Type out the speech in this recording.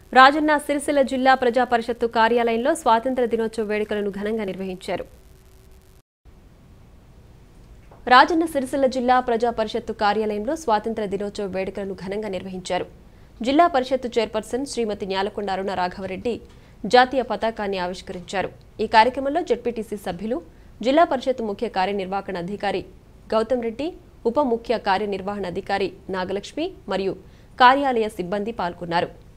రాజన్న సిరిసిల్ల జిల్లా ప్రజా పరిషత్తు కార్యాలయంలో స్వాతంత్ర దినోత్సవ వేడుకలను ఘనంగా నిర్వహించారు. రాజన్న సిరిసిల్ల జిల్లా ప్రజా పరిషత్తు కార్యాలయంలో స్వాతంత్ర దినోత్సవ వేడుకలను ఘనంగా నిర్వహించారు. జిల్లా పరిషత్తు చైర్పర్సన్ శ్రీమతి న్యాలకొండ అరుణ రాఘవరెడ్డి జాతీయ పతాకాన్ని ఆవిష్కరించారు. ఈ కార్యక్రమంలో జెడ్పీటీసీ సభ్యులు, జిల్లా పరిషత్ ముఖ్య కార్యనిర్వహణ అధికారి గౌతమ్ రెడ్డి, ఉప ముఖ్య కార్యనిర్వహణ అధికారి నాగలక్ష్మి మరియు కార్యాలయ సిబ్బంది పాల్గొన్నారు.